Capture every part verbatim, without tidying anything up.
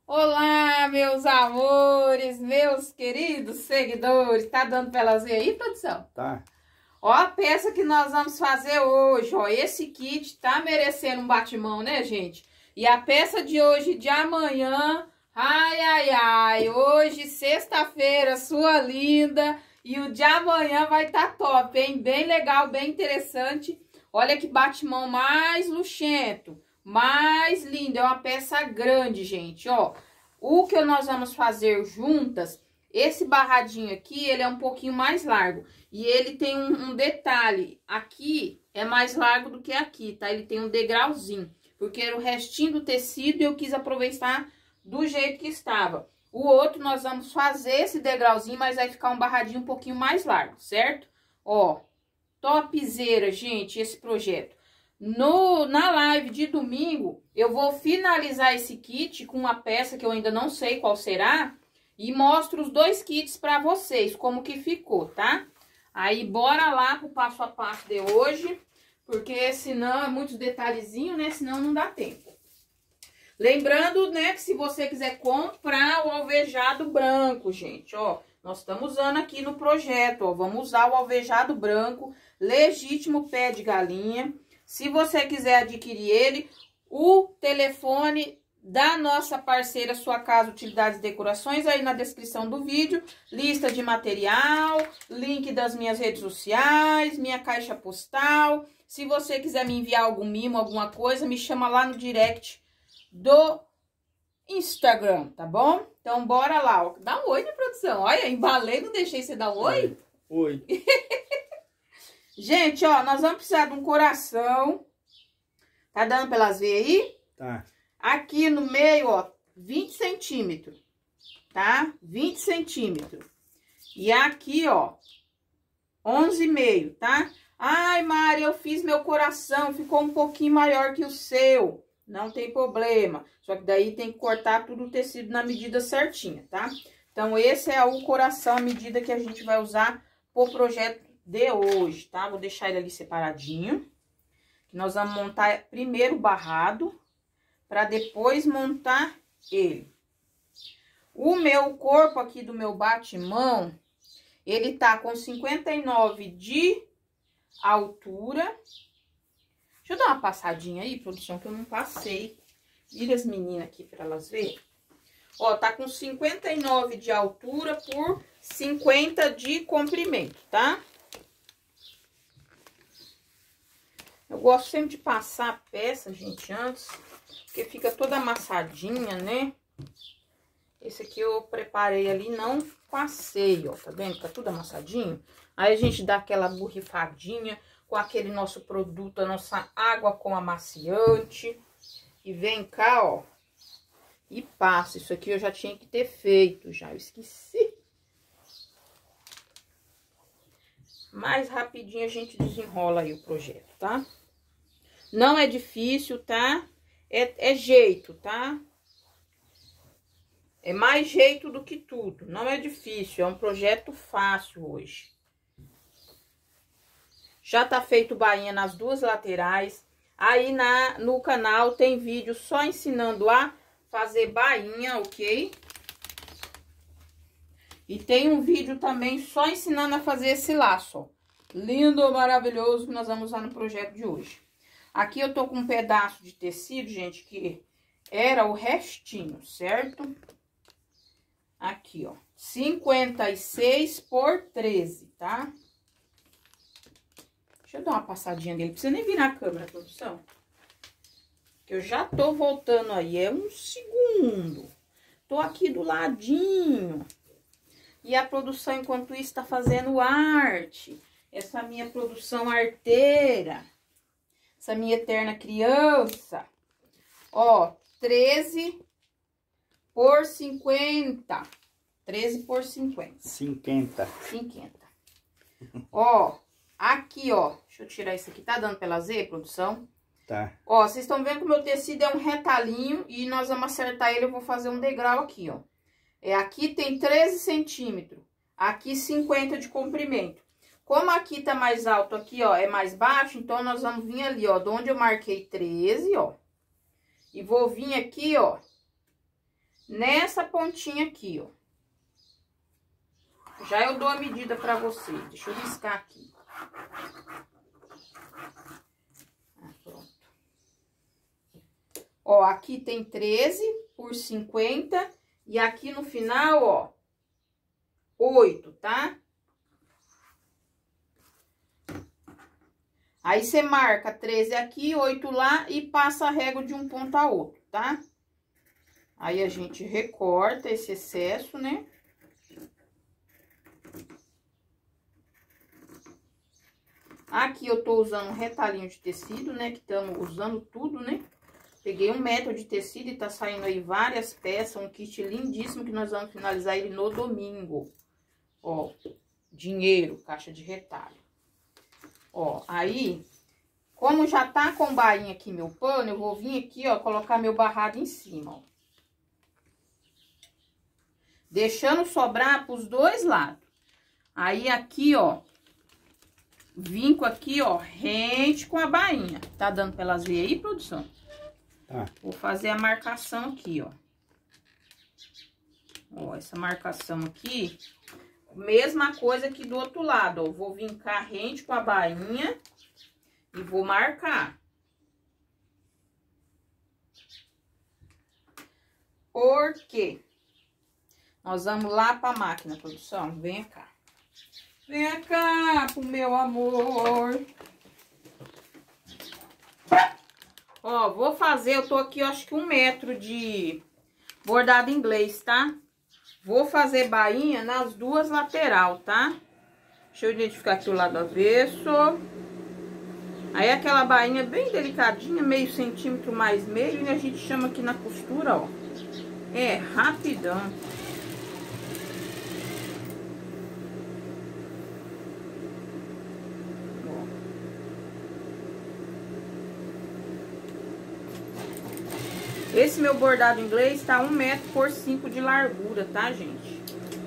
Olá, meus amores, meus queridos seguidores. Tá dando pra elas ver aí, produção? Tá. Ó a peça que nós vamos fazer hoje, ó. Esse kit tá merecendo um batimão, né, gente? E a peça de hoje, de amanhã, ai, ai, ai. Hoje, sexta-feira, sua linda. E o de amanhã vai tá top, hein? Bem legal, bem interessante. Olha que batimão mais luxento, mais lindo. É uma peça grande, gente, ó. O que nós vamos fazer juntas, esse barradinho aqui, ele é um pouquinho mais largo. E ele tem um, um detalhe, aqui é mais largo do que aqui, tá? Ele tem um degrauzinho, porque era o restinho do tecido e eu quis aproveitar do jeito que estava. O outro nós vamos fazer esse degrauzinho, mas vai ficar um barradinho um pouquinho mais largo, certo? Ó, topzera, gente, esse projeto. No, na live de domingo, eu vou finalizar esse kit com uma peça que eu ainda não sei qual será. E mostro os dois kits pra vocês, como que ficou, tá? Aí, bora lá pro passo a passo de hoje, porque senão é muitos detalhezinhos, né? Senão não dá tempo. Lembrando, né, que se você quiser comprar o alvejado branco, gente, ó, nós estamos usando aqui no projeto, ó, vamos usar o alvejado branco, legítimo pé de galinha. Se você quiser adquirir ele, o telefone da nossa parceira Sua Casa Utilidades e Decorações, aí na descrição do vídeo, lista de material, link das minhas redes sociais, minha caixa postal. Se você quiser me enviar algum mimo, alguma coisa, me chama lá no direct do Instagram, tá bom? Então, bora lá, ó. Dá um oi, né, produção? Olha, embalei, não deixei você dar um oi? Oi. Gente, ó, nós vamos precisar de um coração. Tá dando pra elas ver aí? Tá. Aqui no meio, ó, vinte centímetros, tá? vinte centímetros. E aqui, ó, onze e meio, tá? Ai, Mari, eu fiz meu coração, ficou um pouquinho maior que o seu. Não tem problema. Só que daí tem que cortar tudo o tecido na medida certinha, tá? Então, esse é o coração, a medida que a gente vai usar pro projeto de hoje, tá? Vou deixar ele ali separadinho. Nós vamos montar primeiro o barrado, para depois montar ele. O meu corpo aqui do meu batimão, ele tá com cinquenta e nove de altura. Deixa eu dar uma passadinha aí, produção, que eu não passei. Vira as meninas aqui para elas verem. Ó, tá com cinquenta e nove de altura por cinquenta de comprimento, tá? Eu gosto sempre de passar a peça, gente, antes, porque fica toda amassadinha, né? Esse aqui eu preparei ali, não passei, ó, tá vendo? Fica tudo amassadinho. Aí a gente dá aquela borrifadinha com aquele nosso produto, a nossa água com amaciante. E vem cá, ó, e passa. Isso aqui eu já tinha que ter feito, já, eu esqueci. Mais rapidinho a gente desenrola aí o projeto, tá? Não é difícil, tá? É, é jeito, tá? É mais jeito do que tudo. Não é difícil, é um projeto fácil hoje. Já tá feito bainha nas duas laterais. Aí na, no canal tem vídeo só ensinando a fazer bainha, ok? E tem um vídeo também só ensinando a fazer esse laço, ó. Lindo, maravilhoso, que nós vamos usar no projeto de hoje. Aqui eu tô com um pedaço de tecido, gente, que era o restinho, certo? Aqui, ó, cinquenta e seis por treze, tá? Deixa eu dar uma passadinha nele, não precisa nem virar a câmera, produção. Que eu já tô voltando aí, é um segundo. Tô aqui do ladinho. E a produção, enquanto isso, tá fazendo arte. Essa minha produção arteira. Essa minha eterna criança. Ó, treze por cinquenta. treze por cinquenta. cinquenta. cinquenta. Ó, aqui, ó. Deixa eu tirar isso aqui. Tá dando pra elas ver, produção? Tá. Ó, vocês estão vendo que o meu tecido é um retalhinho. E nós vamos acertar ele. Eu vou fazer um degrau aqui, ó. É, aqui tem treze centímetros. Aqui cinquenta de comprimento. Como aqui tá mais alto, aqui, ó, é mais baixo, então nós vamos vir ali, ó, de onde eu marquei treze, ó. E vou vir aqui, ó, nessa pontinha aqui, ó. Já eu dou a medida pra você. Deixa eu riscar aqui. Ah, pronto. Ó, aqui tem treze por cinquenta e aqui no final, ó, oito, tá? Aí você marca treze aqui, oito lá e passa a régua de um ponto a outro, tá? Aí a gente recorta esse excesso, né? Aqui eu tô usando um retalhinho de tecido, né? Que estamos usando tudo, né? Peguei um metro de tecido e tá saindo aí várias peças, um kit lindíssimo que nós vamos finalizar ele no domingo. Ó, dinheiro, caixa de retalho. Ó, aí, como já tá com bainha aqui meu pano, eu vou vir aqui, ó, colocar meu barrado em cima, ó. Deixando sobrar pros dois lados. Aí aqui, ó, vinco aqui, ó, rente com a bainha. Tá dando pra elas verem aí, produção? Tá. Vou fazer a marcação aqui, ó. Ó, essa marcação aqui, mesma coisa que do outro lado, ó. Vou vincar rente com a bainha e vou marcar. Por quê? Nós vamos lá pra máquina, produção. Vem cá. Vem cá, pro meu amor. Ó, vou fazer, eu tô aqui, eu acho que um metro de bordado inglês, tá? Vou fazer bainha nas duas lateral, tá? Deixa eu identificar aqui o lado avesso. Aí aquela bainha bem delicadinha, meio centímetro mais meio, e a gente chama aqui na costura, ó. É rapidão. Esse meu bordado inglês tá um metro por cinco de largura, tá, gente?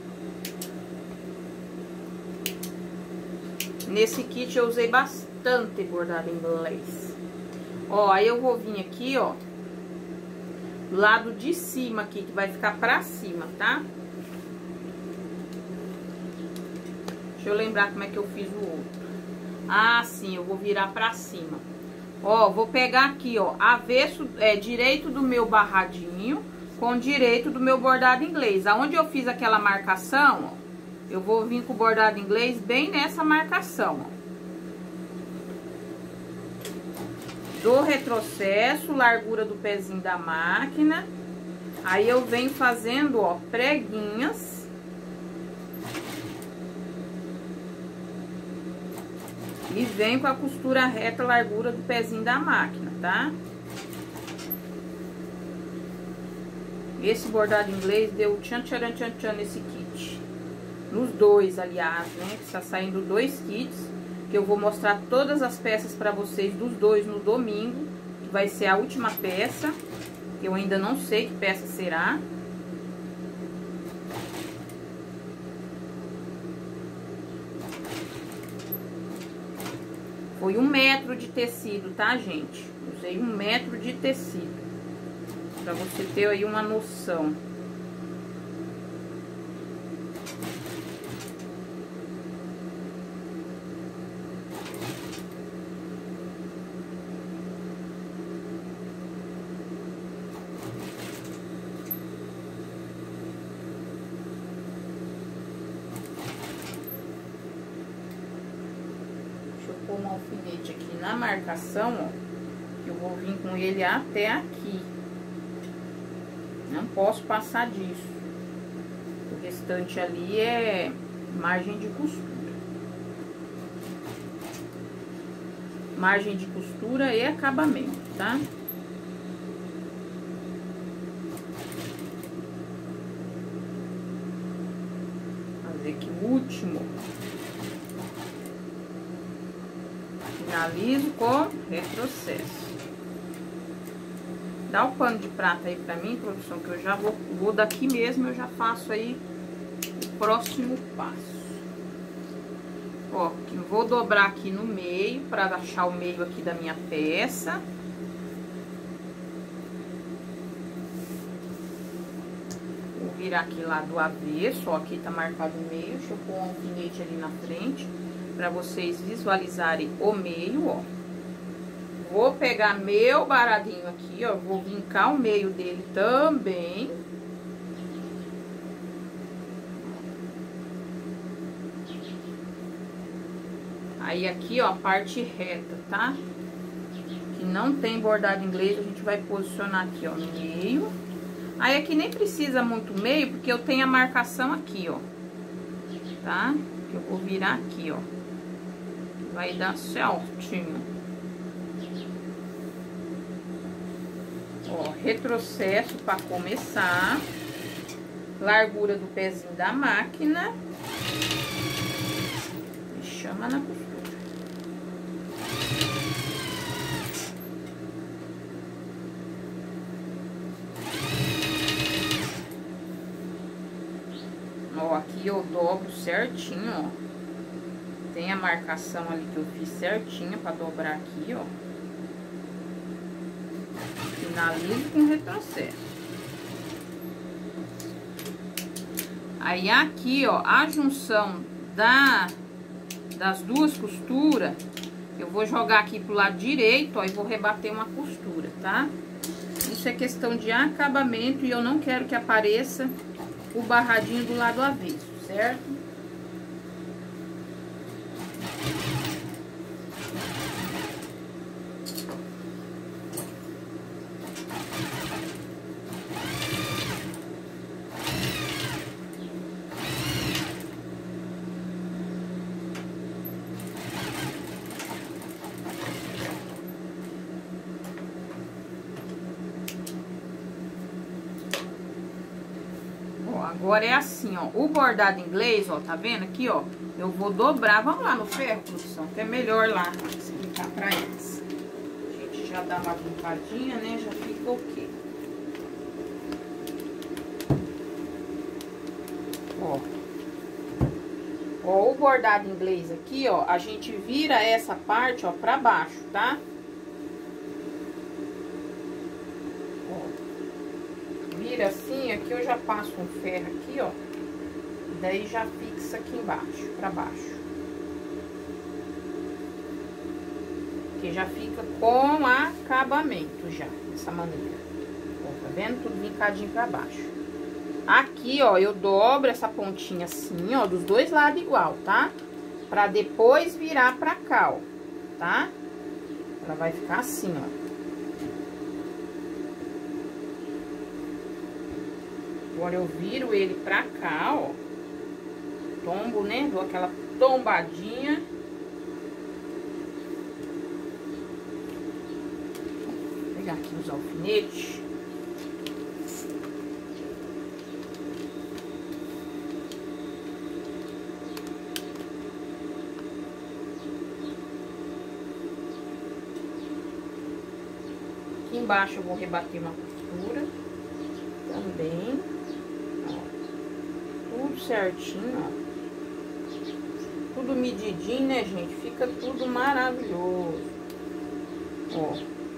Nesse kit eu usei bastante bordado inglês. Ó, aí eu vou vir aqui, ó, do lado de cima aqui, que vai ficar pra cima, tá? Deixa eu lembrar como é que eu fiz o outro. Ah, sim, eu vou virar pra cima. Ó, vou pegar aqui, ó, avesso, é, direito do meu barradinho com direito do meu bordado inglês. Aonde eu fiz aquela marcação, ó, eu vou vir com o bordado inglês bem nessa marcação, ó. Do retrocesso, largura do pezinho da máquina. Aí eu venho fazendo, ó, preguinhas. E vem com a costura reta, largura do pezinho da máquina, tá? Esse bordado inglês deu tchan, tchan, tchan, tchan nesse kit. Nos dois, aliás, né? Que está saindo dois kits. Que eu vou mostrar todas as peças para vocês dos dois no domingo. Que vai ser a última peça. Eu ainda não sei que peça será. Foi um metro de tecido, tá, gente? Usei um metro de tecido. Pra você ter aí uma noção. Um alfinete aqui na marcação, ó, que eu vou vir com ele até aqui. Não posso passar disso. O restante ali é margem de costura. Margem de costura e acabamento, tá? Fazer aqui o último. Finalizo com retrocesso. Dá o pano de prata aí pra mim, produção, que eu já vou, vou daqui mesmo, eu já faço aí o próximo passo. Ó, que vou dobrar aqui no meio, pra achar o meio aqui da minha peça. Vou virar aqui lá do avesso, ó, aqui tá marcado o meio. Deixa eu pôr um alfinete ali na frente, pra vocês visualizarem o meio, ó. Vou pegar meu baradinho aqui, ó, vou vincar o meio dele também. Aí aqui, ó, a parte reta, tá? Que não tem bordado inglês, a gente vai posicionar aqui, ó, no meio. Aí aqui nem precisa muito meio, porque eu tenho a marcação aqui, ó. Tá? Eu vou virar aqui, ó. Vai dar certinho. Ó, retrocesso para começar. Largura do pezinho da máquina. E chama na costura. Ó, aqui eu dobro certinho, ó. Tem a marcação ali que eu fiz certinho para dobrar aqui, ó. Finalizo com retrocesso. Aí aqui, ó, a junção da, das duas costuras, eu vou jogar aqui pro lado direito, ó, e vou rebater uma costura, tá? Isso é questão de acabamento e eu não quero que apareça o barradinho do lado avesso, certo? Agora é assim, ó, o bordado inglês, ó, tá vendo aqui, ó? Eu vou dobrar, vamos lá no ferro, produção, que é melhor lá explicar pra eles. A gente já dá uma limpadinha, né? Já fica ok. Ó. Ó, o bordado inglês aqui, ó, a gente vira essa parte, ó, pra baixo, tá? Vira assim, aqui eu já passo um ferro aqui, ó. Daí já fixa aqui embaixo, pra baixo. Que já fica com acabamento já, dessa maneira. Ó, tá vendo? Tudo vincadinho pra baixo. Aqui, ó, eu dobro essa pontinha assim, ó, dos dois lados igual, tá? Pra depois virar pra cá, ó, tá? Ela vai ficar assim, ó. Agora eu viro ele pra cá, ó. Tombo, né? Dou aquela tombadinha. Vou pegar aqui os alfinetes. Aqui embaixo eu vou rebater uma costura também. Tudo certinho, ó. Tudo medidinho, né, gente? Fica tudo maravilhoso. Ó.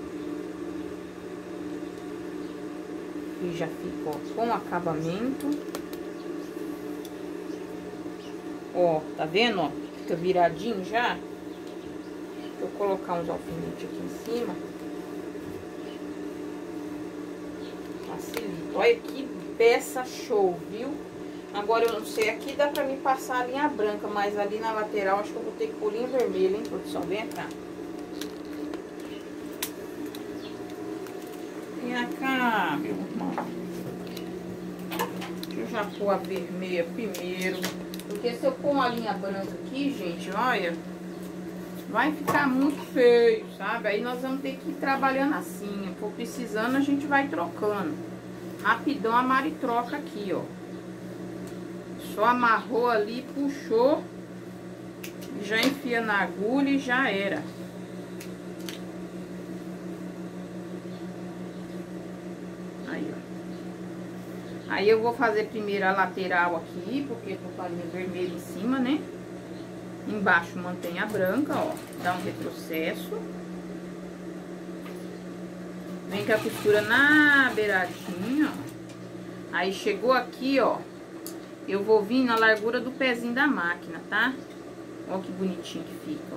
E já fica, ó, com acabamento. Ó, tá vendo, ó? Fica viradinho já. Vou colocar uns alfinetes aqui em cima. Facilita. Olha que peça show, viu? Agora, eu não sei, aqui dá pra me passar a linha branca, mas ali na lateral acho que eu vou ter que pôr linha vermelha, hein, produção? Vem cá. Vem cá, meu irmão. Deixa eu já pôr a vermelha primeiro. Porque se eu pôr uma linha branca aqui, gente, olha, vai ficar muito feio, sabe? Aí nós vamos ter que ir trabalhando assim. For precisando, a gente vai trocando. Rapidão a Mari troca aqui, ó. Só amarrou ali, puxou, já enfia na agulha e já era. Aí, ó. Aí eu vou fazer primeiro a lateral aqui, porque tô com a linha vermelha em cima, né? Embaixo mantém a branca, ó. Dá um retrocesso. Vem com a costura na beiradinha, ó. Aí chegou aqui, ó, eu vou vir na largura do pezinho da máquina, tá? Ó que bonitinho que fica, ó.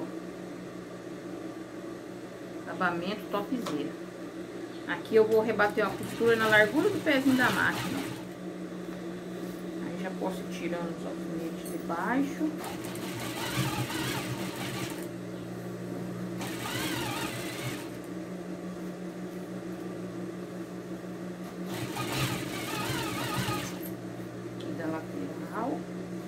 Acabamento topzera. Aqui eu vou rebater uma costura na largura do pezinho da máquina. Aí já posso ir tirando os alfinetes de baixo. Aqui da lateral.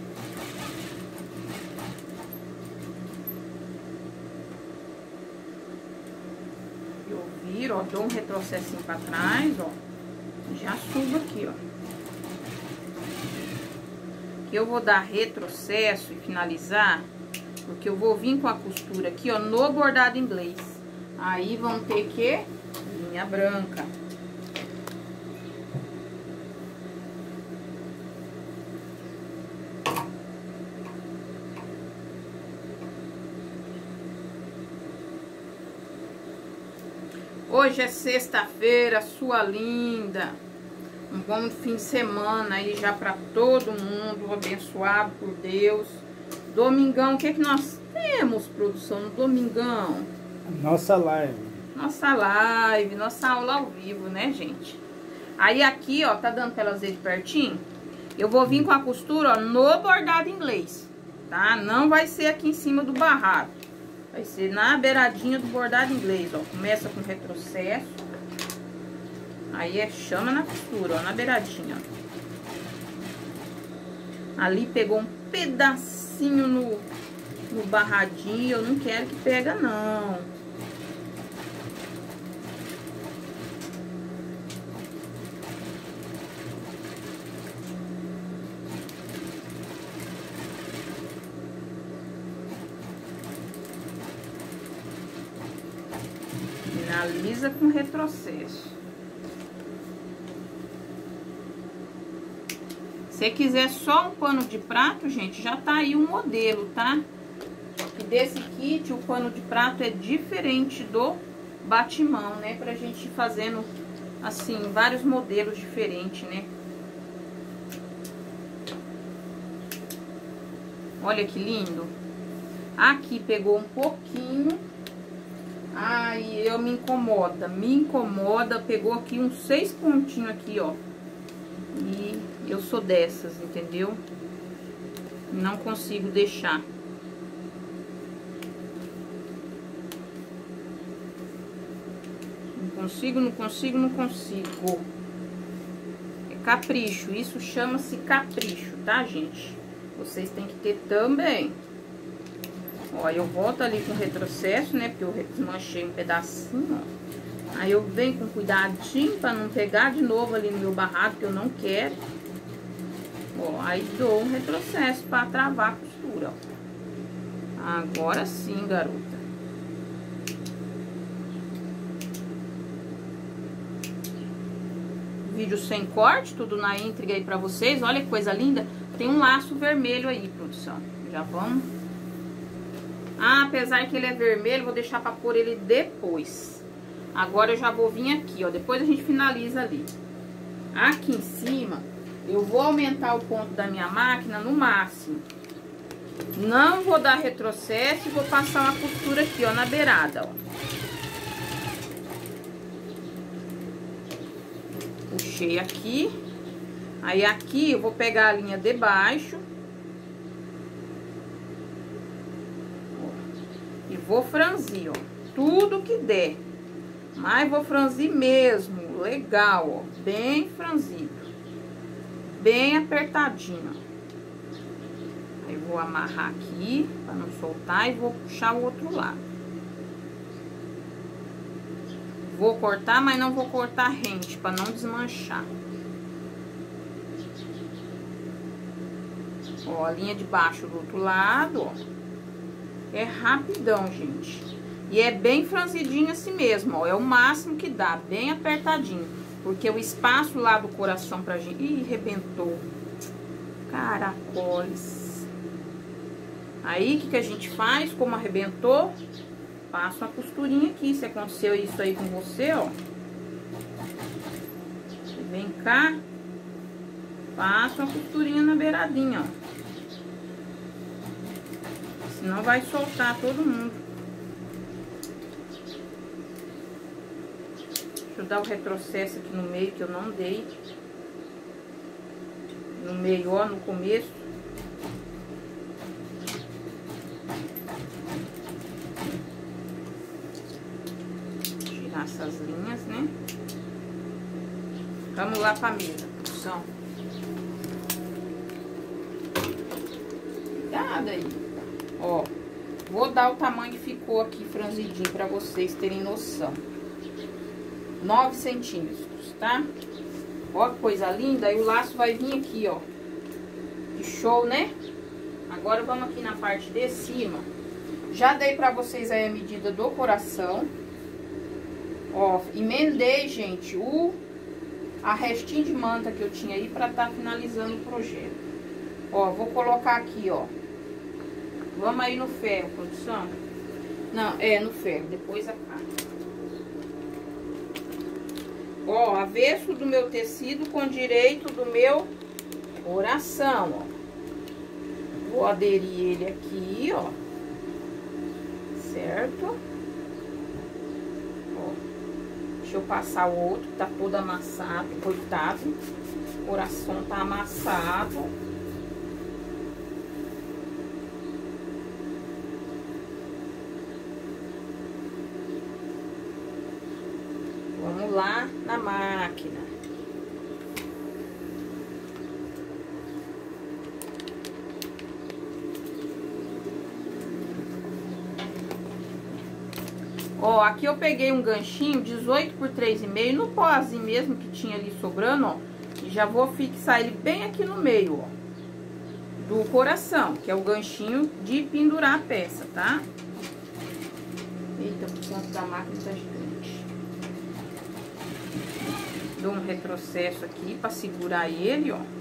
Ó, dou um retrocessinho pra trás, ó. Já subo aqui, ó. Aqui eu vou dar retrocesso e finalizar, porque eu vou vir com a costura aqui, ó, no bordado inglês. Aí vão ter que linha branca. Hoje é sexta-feira, sua linda. Um bom fim de semana aí já pra todo mundo, abençoado por Deus. Domingão, o que que nós temos, produção, no domingão? Nossa live. Nossa live, nossa aula ao vivo, né, gente? Aí aqui, ó, tá dando pra elas verem de pertinho? Eu vou vir com a costura, ó, no bordado inglês, tá? Não vai ser aqui em cima do barrado. Vai ser na beiradinha do bordado inglês, ó. Começa com retrocesso. Aí é chama na costura, ó, na beiradinha, ó. Ali pegou um pedacinho no, no barradinho. Eu não quero que pega, não. Finaliza com retrocesso. Se quiser só um pano de prato, gente, já tá aí um modelo, tá? E desse kit, o pano de prato é diferente do batimão, né? Pra gente ir fazendo, assim, vários modelos diferentes, né? Olha que lindo. Aqui pegou um pouquinho. Ai, eu me incomoda, me incomoda. Pegou aqui uns seis pontinhos aqui, ó. E eu sou dessas, entendeu? Não consigo deixar. Não consigo, não consigo, não consigo. É capricho, isso chama-se capricho, tá, gente? Vocês têm que ter também. Ó, eu volto ali com retrocesso, né? Porque eu desmanchei um pedacinho, ó. Aí eu venho com cuidadinho pra não pegar de novo ali no meu barrado, que eu não quero. Ó, aí dou um retrocesso pra travar a costura, ó. Agora sim, garota. Vídeo sem corte, tudo na íntegra aí pra vocês. Olha que coisa linda. Tem um laço vermelho aí, produção. Já vamos... Ah, apesar que ele é vermelho, vou deixar pra pôr ele depois. Agora eu já vou vir aqui, ó. Depois a gente finaliza ali. Aqui em cima, eu vou aumentar o ponto da minha máquina no máximo. Não vou dar retrocesso e vou passar uma costura aqui, ó, na beirada, ó. Puxei aqui. Aí aqui eu vou pegar a linha de baixo. E vou franzir, ó, tudo que der. Mas vou franzir mesmo, legal, ó, bem franzido. Bem apertadinho. Aí vou amarrar aqui, pra não soltar, e vou puxar o outro lado. Vou cortar, mas não vou cortar rente, pra não desmanchar. Ó, a linha de baixo do outro lado, ó. É rapidão, gente. E é bem franzidinho assim mesmo, ó. É o máximo que dá, bem apertadinho. Porque o espaço lá do coração pra gente... Ih, arrebentou. Caracoles. Aí, o que que a gente faz? Como arrebentou, passa uma costurinha aqui. Se aconteceu isso aí com você, ó. Você vem cá Passa uma costurinha na beiradinha, ó. Senão vai soltar todo mundo. Deixa eu dar o retrocesso aqui no meio, que eu não dei. No meio, ó, no começo. Tirar essas linhas, né? Vamos lá pra mesa, produção. Cuidado aí. Ó, vou dar o tamanho que ficou aqui franzidinho pra vocês terem noção. nove centímetros, tá? Ó, que coisa linda. E o laço vai vir aqui, ó. Que show, né? Agora vamos aqui na parte de cima. Já dei pra vocês aí a medida do coração. Ó, emendei, gente, o... a restinha de manta que eu tinha aí pra tá finalizando o projeto. Ó, vou colocar aqui, ó. Vamos aí no ferro, produção. Não, é no ferro, depois a carne. Ó, avesso do meu tecido com direito do meu coração, ó. Vou aderir ele aqui, ó. Certo? Ó. Deixa eu passar o outro, que tá todo amassado, coitado. O coração tá amassado. Vamos lá na máquina. Ó, aqui eu peguei um ganchinho dezoito por três e meio no pozinho mesmo que tinha ali sobrando, ó. E já vou fixar ele bem aqui no meio, ó, do coração, que é o ganchinho de pendurar a peça, tá? Eita, o canto da máquina tá gigante. Dou um retrocesso aqui pra segurar ele, ó.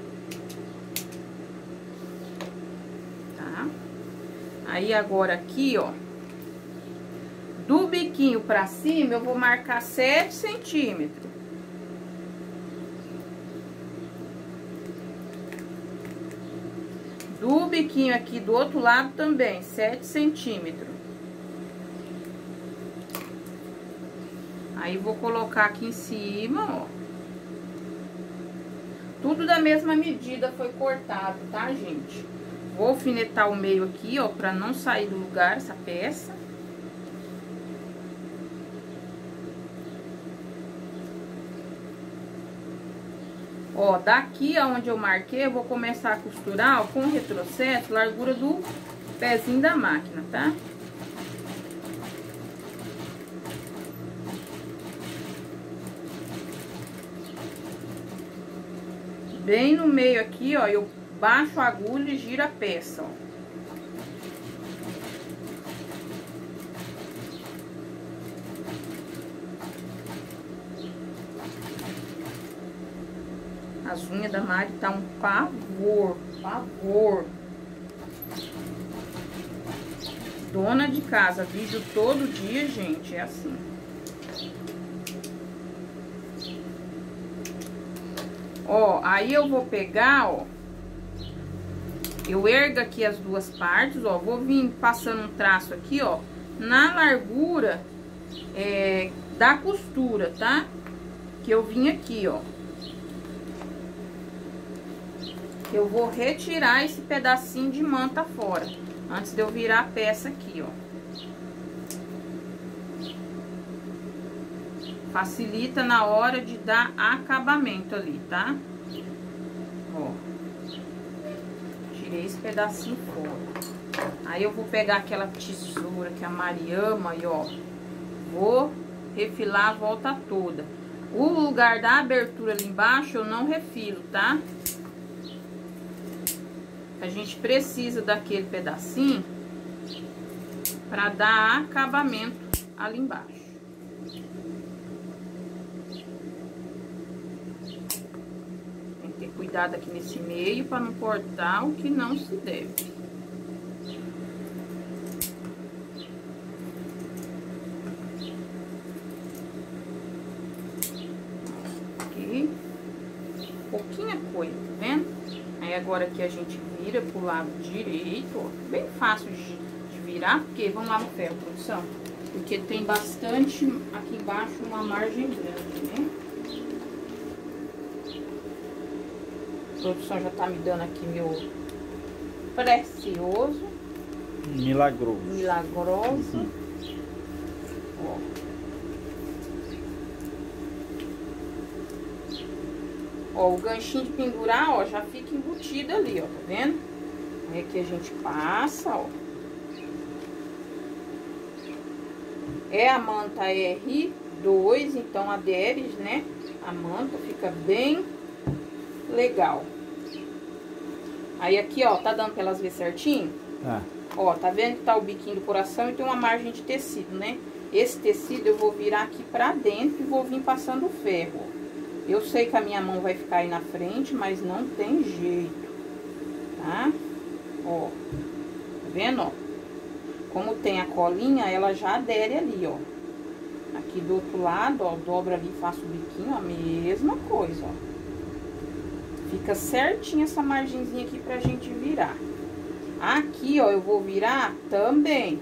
Tá? Aí agora aqui, ó, do biquinho pra cima, eu vou marcar sete centímetros. Do biquinho aqui do outro lado também, sete centímetros. Aí, vou colocar aqui em cima, ó. Tudo da mesma medida foi cortado, tá, gente? Vou alfinetar o meio aqui, ó, pra não sair do lugar essa peça. Ó, daqui aonde eu marquei, eu vou começar a costurar, ó, com retrocesso, largura do pezinho da máquina, tá? Bem no meio aqui, ó, eu baixo a agulha e giro a peça, ó. As unhas da Mari tá um pavor, pavor. Dona de casa, vídeo todo dia, gente, é assim. Ó, aí eu vou pegar, ó, eu ergo aqui as duas partes, ó, vou vir passando um traço aqui, ó, na largura é, da costura, tá? Que eu vim aqui, ó. Eu vou retirar esse pedacinho de manta fora, antes de eu virar a peça aqui, ó. Facilita na hora de dar acabamento ali, tá? Ó. Tirei esse pedacinho fora. Aí eu vou pegar aquela tesoura que a Mari ama e, ó, vou refilar a volta toda. O lugar da abertura ali embaixo eu não refilo, tá? A gente precisa daquele pedacinho para dar acabamento ali embaixo. Tem que ter cuidado aqui nesse meio para não cortar o que não se deve. Aqui. Pouquinho coisa, tá vendo? Aí agora aqui a gente vira pro lado direito, ó. Bem fácil de, de virar, porque vamos lá no ferro, produção. Porque tem bastante aqui embaixo uma margem grande, né? A produção já tá me dando aqui meu precioso. Milagroso. Milagroso. Uhum. Ó. Ó, o ganchinho de pendurar, ó, já fica embutido ali, ó, tá vendo? Aí aqui a gente passa, ó. É a manta R dois, então adere, né? A manta fica bem legal. Aí aqui, ó, tá dando pra elas ver certinho? Tá. Ó, tá vendo que tá o biquinho do coração e tem uma margem de tecido, né? Esse tecido eu vou virar aqui pra dentro e vou vir passando o ferro, ó. Eu sei que a minha mão vai ficar aí na frente, mas não tem jeito, tá? Ó, tá vendo, ó? Como tem a colinha, ela já adere ali, ó. Aqui do outro lado, ó, dobra ali e faço o biquinho, a mesma coisa, ó. Fica certinho essa margenzinha aqui pra gente virar. Aqui, ó, eu vou virar também.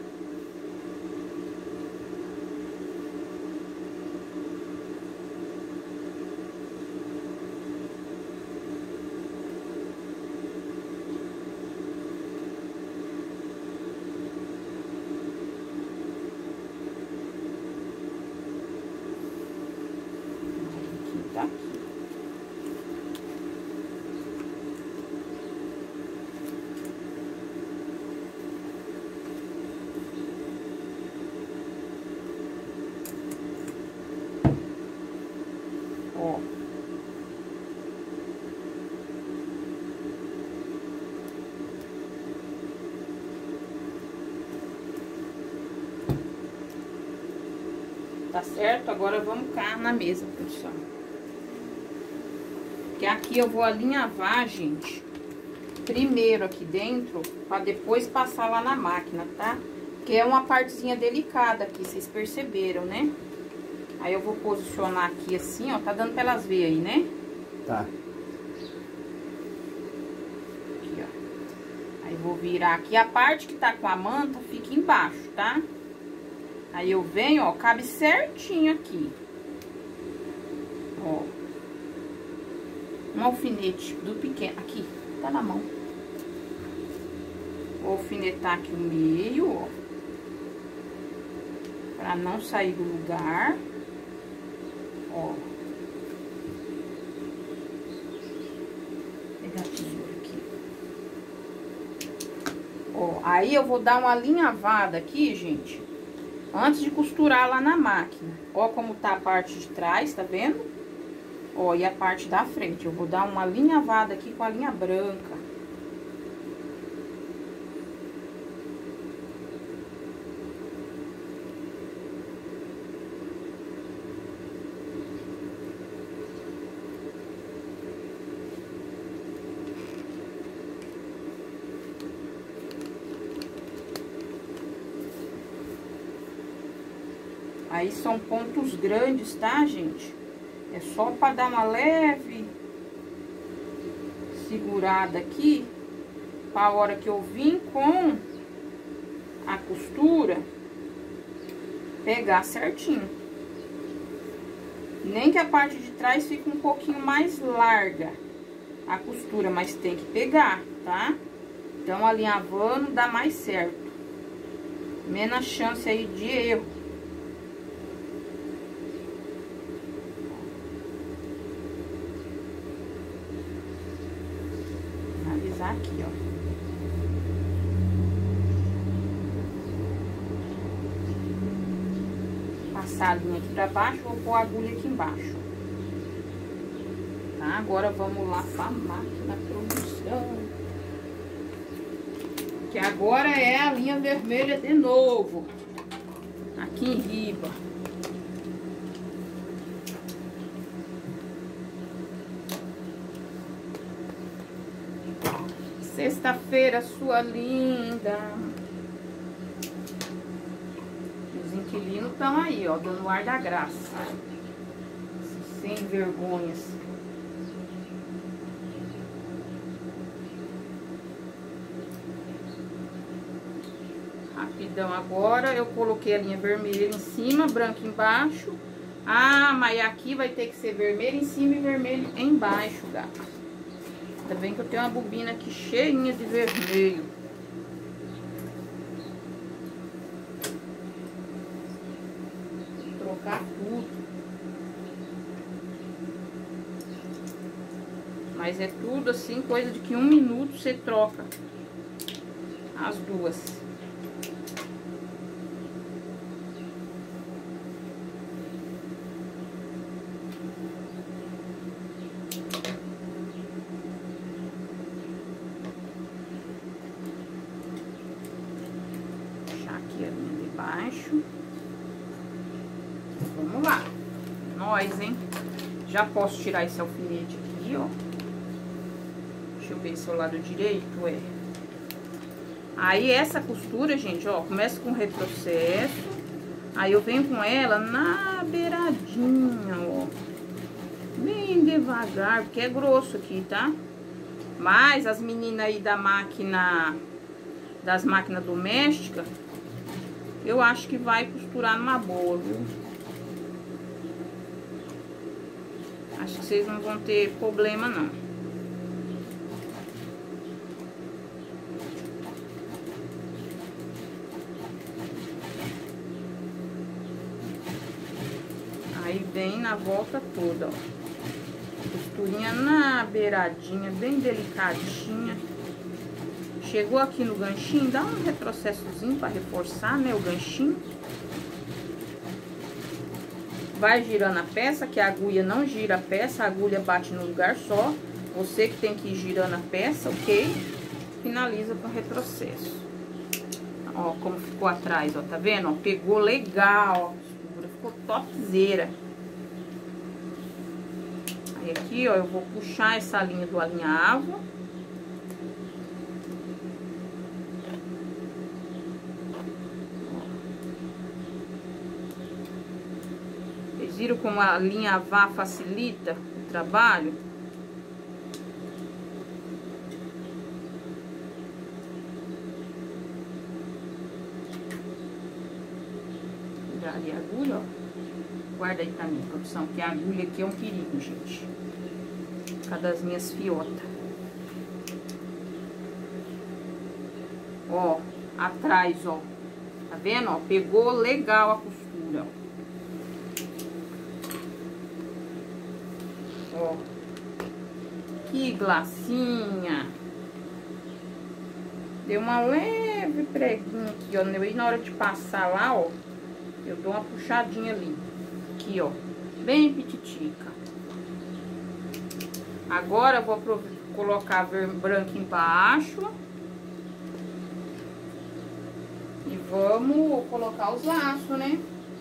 Tá aqui. Ó. Tá certo? Agora vamos cá na mesa, produção. Que aqui eu vou alinhavar, gente, primeiro aqui dentro, pra depois passar lá na máquina, tá? Que é uma partezinha delicada aqui, vocês perceberam, né? Aí eu vou posicionar aqui assim, ó, tá dando pra elas verem aí, né? Tá. Aqui, ó. Aí vou virar aqui, a parte que tá com a manta fica embaixo, tá? Aí eu venho, ó, cabe certinho aqui. Ó. Um alfinete do pequeno, aqui, tá na mão. Vou alfinetar aqui o meio, ó. Pra não sair do lugar. Ó. Vou pegar a tesoura aqui. Ó, aí eu vou dar uma alinhavada aqui, gente. Antes de costurar lá na máquina. Ó como tá a parte de trás, tá vendo? Ó, e a parte da frente, eu vou dar uma alinhavada aqui com a linha branca. Aí são pontos grandes, tá, gente? É só para dar uma leve segurada aqui, para a hora que eu vim com a costura, pegar certinho. Nem que a parte de trás fique um pouquinho mais larga a costura, mas tem que pegar, tá? Então, alinhavando dá mais certo. Menos chance aí de erro. Aqui, ó. Passar a linha aqui pra baixo, vou pôr a agulha aqui embaixo. Tá? Agora vamos lá pra máquina produção. Que agora é a linha vermelha de novo. Aqui em riba. Sexta-feira, sua linda. Os inquilinos estão aí, ó, dando o ar da graça. Sem vergonhas. Rapidão agora, eu coloquei a linha vermelha em cima, branca embaixo. Ah, mas aqui vai ter que ser vermelho em cima e vermelho embaixo, gata. Ainda bem que eu tenho uma bobina aqui cheinha de vermelho. Vou trocar tudo. Mas é tudo assim, coisa de que um minuto você troca as duas. Puxar aqui a linha de baixo. Vamos lá. Nós, hein? Já posso tirar esse alfinete aqui, ó. Deixa eu ver se é o lado direito, é. Aí essa costura, gente, ó, começa com retrocesso. Aí eu venho com ela na beiradinha, ó. Bem devagar, porque é grosso aqui, tá? Mas as meninas aí da máquina, das máquinas domésticas, eu acho que vai costurar numa boa, viu? Acho que vocês não vão ter problema, não. Aí vem na volta toda, ó. Costurinha na beiradinha, bem delicadinha. Chegou aqui no ganchinho, dá um retrocessozinho para reforçar, né, o ganchinho. Vai girando a peça, que a agulha não gira a peça, a agulha bate no lugar só. Você que tem que ir girando a peça, ok? Finaliza com retrocesso. Ó, como ficou atrás, ó, tá vendo? Ó, pegou legal, ó, ficou topzera. Aí aqui, ó, eu vou puxar essa linha do alinhavo. Vocês viram como a linha vá facilita o trabalho? Tirar ali a agulha, ó. Guarda aí também, produção, que a agulha aqui é um perigo, gente. Por causa das minhas fiotas. Ó, atrás, ó. Tá vendo, ó? Pegou legal a costura, ó. Ó. Que glacinha. Deu uma leve preguinha aqui, ó. E na hora de passar lá, ó, eu dou uma puxadinha ali. Aqui, ó, bem pititica. Agora eu vou colocar branco embaixo. E vamos colocar os laços, né?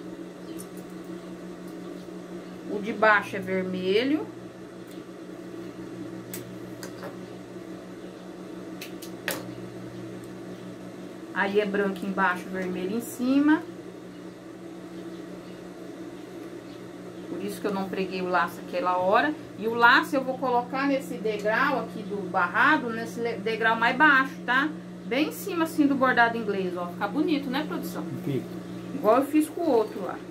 O de baixo é vermelho. Aí é branco embaixo, vermelho em cima. Por isso que eu não preguei o laço aquela hora. E o laço eu vou colocar nesse degrau aqui do barrado, nesse degrau mais baixo, tá? Bem em cima assim do bordado inglês, ó. Fica bonito, né, produção? Fica. Igual eu fiz com o outro lá.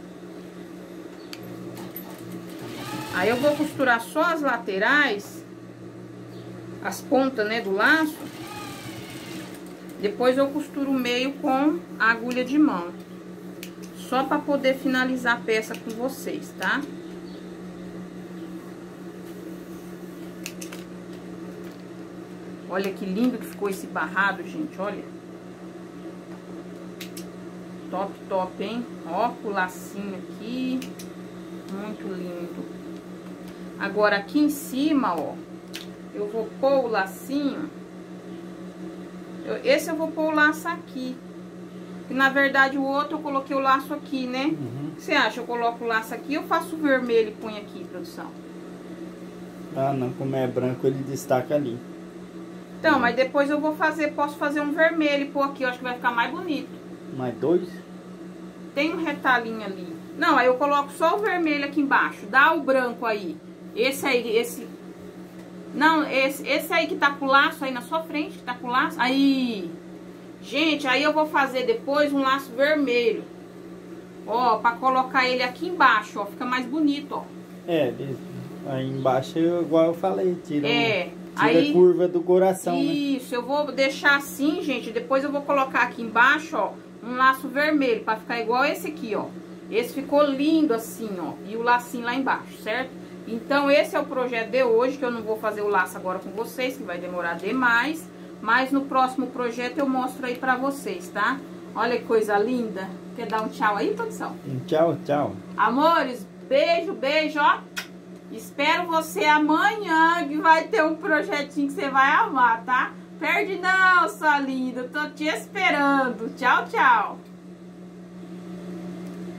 Aí eu vou costurar só as laterais, as pontas, né, do laço. Depois eu costuro o meio com a agulha de mão. Só para poder finalizar a peça com vocês, tá? Olha que lindo que ficou esse barrado, gente, olha. Top, top, hein? Ó, o lacinho aqui. Muito lindo. Agora, aqui em cima, ó, eu vou pôr o lacinho. Eu, esse eu vou pôr o laço aqui. E, na verdade, o outro eu coloquei o laço aqui, né? Uhum. O que você acha? Eu coloco o laço aqui ou faço o vermelho e põe aqui, produção? Ah, não. Como é branco, ele destaca ali. Então, mas depois eu vou fazer, posso fazer um vermelho e pôr aqui. Eu acho que vai ficar mais bonito. Mais dois? Tem um retalhinho ali. Não, aí eu coloco só o vermelho aqui embaixo. Dá o branco aí. Esse aí, esse... Não, esse, esse aí que tá com o laço aí na sua frente, que tá com o laço. Aí... Gente, aí eu vou fazer depois um laço vermelho. Ó, pra colocar ele aqui embaixo, ó. Fica mais bonito, ó. É, aí embaixo, igual eu falei, tira, é, tira aí, a curva do coração, isso, né? eu vou deixar assim, gente. Depois eu vou colocar aqui embaixo, ó, um laço vermelho, pra ficar igual esse aqui, ó. Esse ficou lindo assim, ó. E o lacinho lá embaixo, certo? Então, esse é o projeto de hoje, que eu não vou fazer o laço agora com vocês, que vai demorar demais. Mas no próximo projeto eu mostro aí pra vocês, tá? Olha que coisa linda. Quer dar um tchau aí, produção? Tchau, tchau. Amores, beijo, beijo, ó. Espero você amanhã, que vai ter um projetinho que você vai amar, tá? Perde não, sua linda. Tô te esperando. Tchau, tchau.